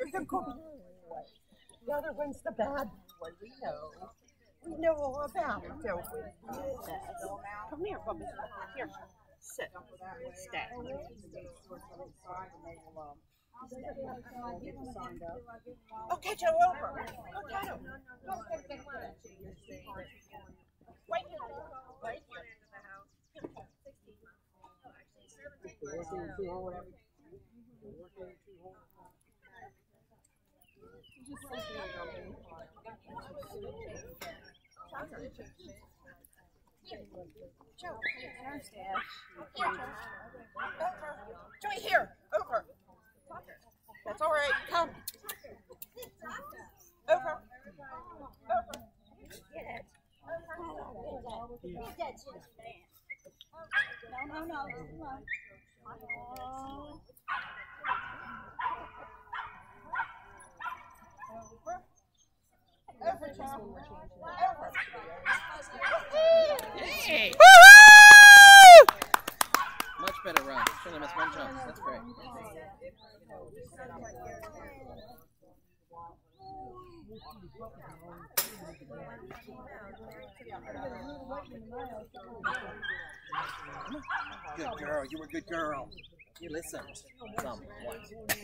the good one. The other one's the bad one. We know. We know all about it, don't we? Come here, Bubba. Here. Sit. Stay. Okay, Joe, over. Go get him. Wait here. Right here. Joe, Joey, here. Over. That's all right. Come. Over. Over. No. Over, Joe. Over. Hey! Much better run. Should have missed one jump. That's great. Good girl. You were a good girl. You listened. Somewhat.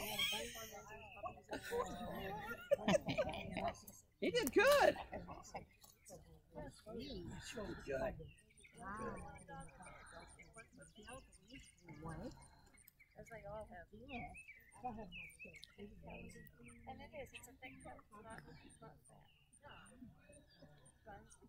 He did good. Good. As they all have. Yeah. And it is. It's a thick coat. It's not fat.